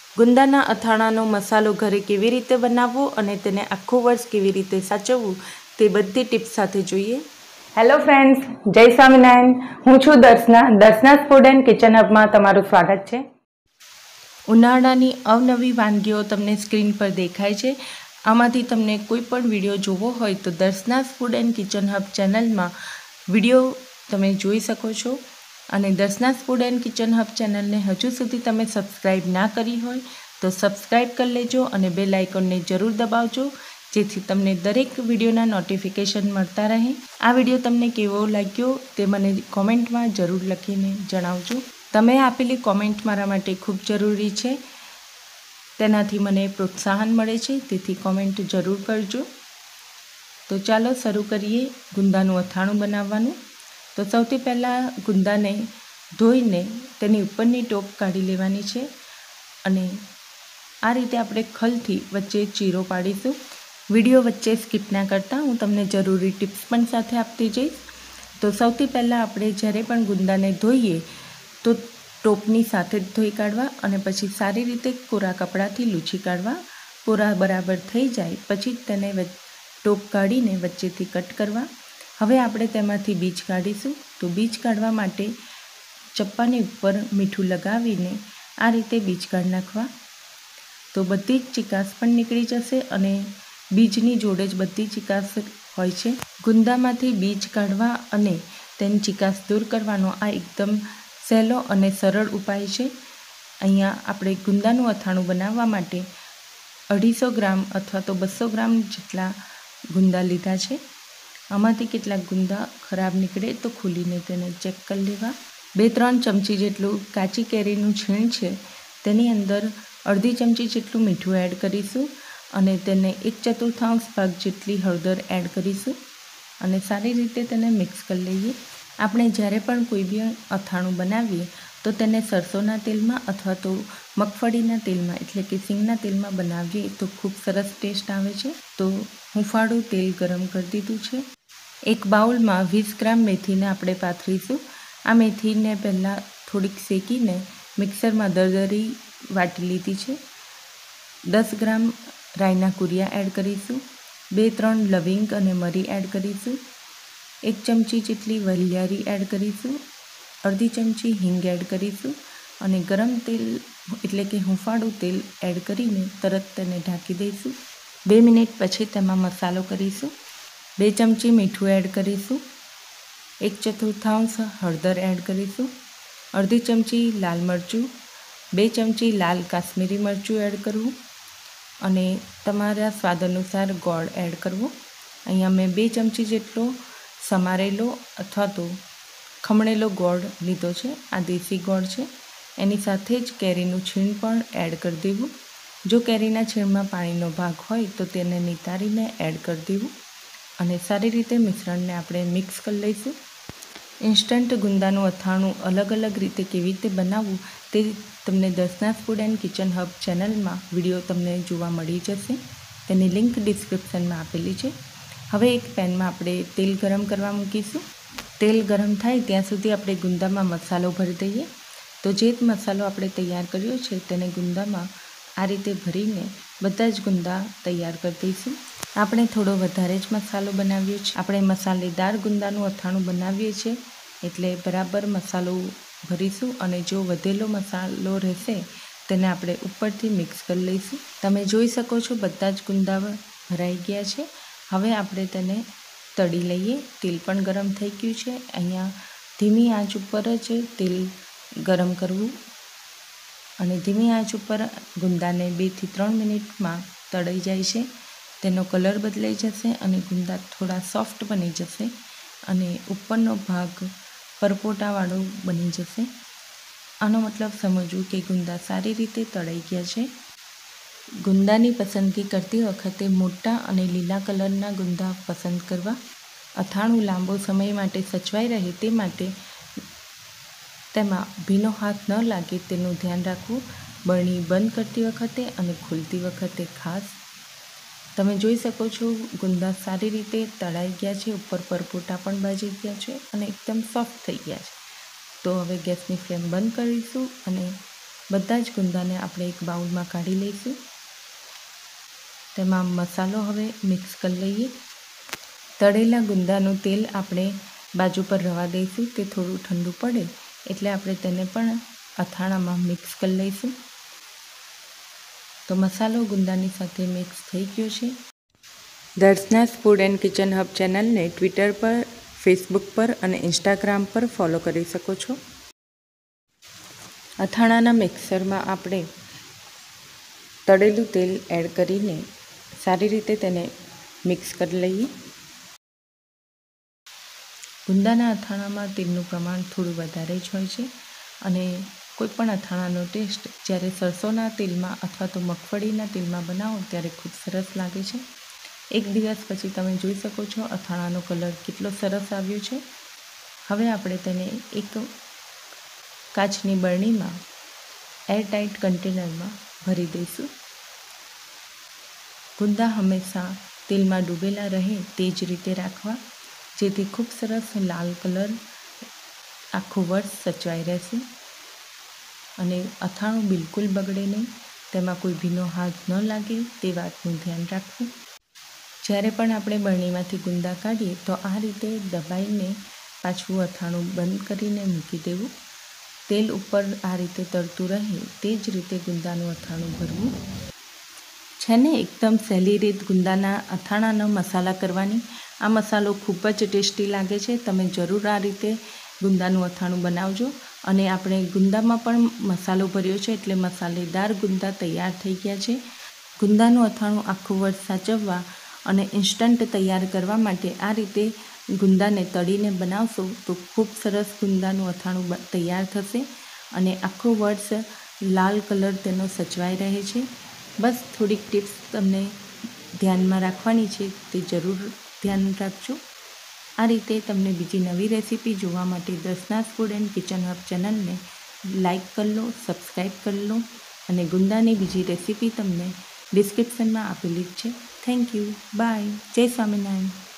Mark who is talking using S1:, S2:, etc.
S1: ગુંદાના અથાણાનો મસાલો ઘરે કેવી રીતે બનાવવો અને તેને આખું વર્ષ કેવી રીતે સાચવવું તે બધી ટિપ્સ સાથે જોઈએ.
S2: હેલો ફ્રેન્ડ્સ, જય સ્વામિનારાયણ. હું છું દર્શના's ફૂડ એન્ડ કિચન હબમાં તમારું સ્વાગત છે.
S1: ઉનાળાની અવનવી વાનગીઓ તમને સ્ક્રીન પર દેખાય છે. આમાંથી તમને કોઈ પણ વિડીયો જોવો હોય તો Darshana's food and kitchen hub ચેનલમાં વિડીયો તમે જોઈ શકો છો. અને Darshana's food and kitchen hub ચેનલને હજુ સુધી તમે સબસ્ક્રાઈબ ના કરી હોય તો સબસ્ક્રાઈબ કરી લેજો અને બેલ આઇકોનને જરૂર દબાવજો, જેથી તમને દરેક વિડીયોના નોટિફિકેશન મળતા રહે. આ વિડીયો તમને કેવો લાગ્યો તે મને કોમેન્ટમાં જરૂર લખીને જણાવજો. તમે આપેલી કોમેન્ટ મારા માટે ખૂબ જરૂરી છે. તેનાથી મને પ્રોત્સાહન મળે છે, તેથી કોમેન્ટ જરૂર કરજો. તો ચાલો શરૂ કરીએ ગુંદાનું અથાણું બનાવવાનું. તો સૌથી પહેલાં ગુંદાને ધોઈને તેની ઉપરની ટોપ કાઢી લેવાની છે અને આ રીતે આપણે ખલથી વચ્ચે ચીરો પાડીશું. વિડીયો વચ્ચે સ્કીપ ના કરતાં હું તમને જરૂરી ટિપ્સ પણ સાથે આપતી જઈશ. તો સૌથી પહેલાં આપણે જ્યારે પણ ગુંદાને ધોઈએ તો ટોપની સાથે જ ધોઈ કાઢવા અને પછી સારી રીતે કોરા કપડાથી લૂછી કાઢવા. કોરા બરાબર થઈ જાય પછી તેને ટોપ કાઢીને વચ્ચેથી કટ કરવા. હવે આપણે તેમાંથી બીજ કાઢીશું. તો બીજ કાઢવા માટે ચપ્પાની ઉપર મીઠું લગાવીને આ રીતે બીજ કાઢી નાખવા. તો બધી જ ચીકાશ પણ નીકળી જશે અને બીજની જોડે જ બધી ચીકાશ હોય છે. ગુંદામાંથી બીજ કાઢવા અને તેની ચીકાશ દૂર કરવાનો આ એકદમ સહેલો અને સરળ ઉપાય છે. અહીંયા આપણે ગુંદાનું અથાણું બનાવવા માટે 250 ગ્રામ અથવા તો 200 ગ્રામ જેટલા ગુંદા લીધા છે. આમાંથી કેટલાક ગુંદા ખરાબ નીકળે તો ખોલીને તેને ચેક કરી લેવા. 2-3 ચમચી જેટલું કાચી કેરીનું છીણ છે, તેની અંદર અડધી ચમચી જેટલું મીઠું એડ કરીશું અને તેને 1/4 ભાગ જેટલી હળદર એડ કરીશું અને સારી રીતે તેને મિક્સ કરી લઈએ. આપણે જ્યારે પણ કોઈ બી અથાણું બનાવીએ તો તેને સરસોના તેલમાં અથવા તો મગફળીના તેલમાં એટલે કે સિંગના તેલમાં બનાવીએ તો ખૂબ સરસ ટેસ્ટ આવે છે. તો હુંફાળું તેલ ગરમ કરી દીધું છે. એક બાઉલમાં 20 ગ્રામ મેથીને આપણે પાથરીશું. આ મેથીને પહેલાં થોડીક શેકીને મિક્સરમાં દરદરી વાટી લીધી છે. 10 ગ્રામ રાઈના કુરિયા એડ કરીશું. 2-3 લવિંગ અને મરી એડ કરીશું. 1 ચમચી જેટલી વરિયાળી એડ કરીશું. અડધી ચમચી હિંગ એડ કરીશું અને ગરમ તેલ એટલે કે હુંફાળું તેલ એડ કરીને તરત તેને ઢાંકી દઈશું. 2 મિનિટ પછી તેમાં મસાલો કરીશું. 2 ચમચી મીઠું એડ કરીશું. 1/4 હળદર એડ કરીશું. અડધી ચમચી લાલ મરચું, 2 ચમચી લાલ કાશ્મીરી મરચું એડ કરવું અને તમારા સ્વાદ અનુસાર ગોળ એડ કરવો. અહીંયા મેં 2 ચમચી જેટલો સમારેલો અથવા તો ખમણેલો ગોળ લીધો છે. આ દેશી ગોળ છે. એની સાથે જ કેરીનું છીણ પણ એડ કરી દેવું. જો કેરીના છીણમાં પાણીનો ભાગ હોય તો તેને નિતારીને એડ કરી દેવું અને સારી રીતે મિશ્રણને આપણે મિક્સ કરી લઈશું. ઇન્સ્ટન્ટ ગુંદાનું અથાણું અલગ અલગ રીતે કેવી રીતે બનાવવું તે તમને Darshana's food and kitchen hub ચેનલમાં વિડીયો તમને જોવા મળી જશે. તેની લિંક ડિસ્ક્રિપ્શનમાં આપેલી છે. હવે એક પેનમાં આપણે તેલ ગરમ કરવા મૂકીશું. તેલ ગરમ થાય ત્યાં સુધી આપણે ગુંદામાં મસાલો ભરી દઈએ. તો જે મસાલો આપણે તૈયાર કર્યો છે તેને ગુંદામાં આ રીતે ભરીને બધા જ ગુંદા તૈયાર કરી દઈશું. આપણે થોડો વધારે જ મસાલો બનાવીએ છીએ. આપણે મસાલેદાર ગુંદાનું અથાણું બનાવીએ છીએ એટલે બરાબર મસાલો ભરીશું અને જો વધેલો મસાલો રહેશે તેને આપણે ઉપરથી મિક્સ કરી લઈશું. તમે જોઈ શકો છો બધા જ ગુંદા ભરાઈ ગયા છે. હવે આપણે તેને તળી લઈએ. તેલ પણ ગરમ થઈ ગયું છે. અહીંયા ધીમી આંચ ઉપર જ તેલ ગરમ કરવું અને ધીમી આંચ ઉપર ગુંદાને 2-3 મિનિટમાં તળાઈ જાય છે. તેનો કલર બદલાઈ જશે અને ગુંદા થોડા સોફ્ટ બની જશે અને ઉપરનો ભાગ પરપોટાવાળો બની જશે. આનો મતલબ સમજવું કે ગુંદા સારી રીતે તળાઈ ગયા છે. ગુંદાની પસંદગી કરતી વખતે મોટા અને લીલા કલરના ગુંદા પસંદ કરવા. અથાણું લાંબો સમય માટે સચવાઈ રહે તે માટે તેમાં ભીનો હાથ ન લાગે તેનું ધ્યાન રાખવું. બરણી બંધ કરતી વખતે અને ખોલતી વખતે ખાસ. તમે જોઈ શકો છો ગુંદા સારી રીતે તળાઈ ગયા છે. ઉપર પરપોટા પણ બાજી ગયા છે અને એકદમ સોફ્ટ થઈ ગયા છે. તો હવે ગેસની ફ્લેમ બંધ કરીશું અને બધા જ ગુંદાને આપણે એક બાઉલમાં કાઢી લઈશું. તેમાં મસાલો હવે મિક્સ કરી લઈએ. તળેલા ગુંદાનું તેલ આપણે બાજુ પર રવા દઈશું. તે થોડું ઠંડુ પડે એટલે આપણે તેને પણ અથાણામાં મિક્સ કરી લઈશું. તો મસાલો ગુંદાની સાથે મિક્સ થઈ ગયો છે. Darshana's food and kitchen hub ચેનલને ટ્વિટર પર, ફેસબુક પર અને ઇન્સ્ટાગ્રામ પર ફોલો કરી શકો છો. અથાણાના મિક્સરમાં આપણે તળેલું તેલ એડ કરીને સારી રીતે તેને મિક્સ કરી લઈએ. ગુંદાના અથાણામાં તેલનું પ્રમાણ થોડું વધારે જ હોય છે અને કોઈપણ અથાણાનો ટેસ્ટ જ્યારે સરસોના તેલમાં અથવા તો મગફળીના તેલમાં બનાવો ત્યારે ખૂબ સરસ લાગે છે. એક દિવસ પછી તમે જોઈ શકો છો અથાણાનો કલર કેટલો સરસ આવ્યો છે. હવે આપણે તેને એક કાચની બરણીમાં એરટાઇટ કન્ટેનરમાં ભરી દઈશું. ગુંદા હંમેશા તેલમાં ડૂબેલા રહે તે જ રીતે રાખવા, જેથી ખૂબ સરસ લાલ કલર આખું વર્ષ સચવાઈ રહેશે અને અથાણું બિલકુલ બગડે નહીં. તેમાં કોઈ ભીનો હાથ ન લાગે તે વાતનું ધ્યાન રાખવું. જ્યારે પણ આપણે બરણીમાંથી ગુંદા કાઢીએ તો આ રીતે દબાઈને પાછું અથાણું બંધ કરીને મૂકી દેવું. તેલ ઉપર આ રીતે તરતું રહે તે જ રીતે ગુંદાનું અથાણું ભરવું છે ને. એકદમ સહેલી રીત ગુંદાના અથાણાનો મસાલા કરવાની. આ મસાલો ખૂબ જ ટેસ્ટી લાગે છે. તમે જરૂર આ રીતે ગુંદાનું અથાણું બનાવજો. અને આપણે ગુંદામાં પણ મસાલો ભર્યો છે એટલે મસાલેદાર ગુંદા તૈયાર થઈ ગયા છે. ગુંદાનું અથાણું આખું વર્ષ સાચવવા અને ઇન્સ્ટન્ટ તૈયાર કરવા માટે આ રીતે ગુંદાને તળીને બનાવશો તો ખૂબ સરસ ગુંદાનું અથાણું તૈયાર થશે અને આખું વર્ષ લાલ કલર તેનો સચવાઈ રહે છે. બસ થોડીક ટિપ્સ તમને ધ્યાનમાં રાખવાની છે, તે જરૂર ધ્યાન રાખજો. આ રીતે તમને બીજી નવી રેસીપી જોવા માટે Darshana's food and kitchen hub ચેનલને લાઈક કરી લો, સબસ્ક્રાઈબ કરી લો અને ગુંદાની બીજી રેસીપી તમને ડિસ્ક્રિપ્શનમાં આપેલી જ છે. Thank you. બાય. જય સ્વામિનારાયણ.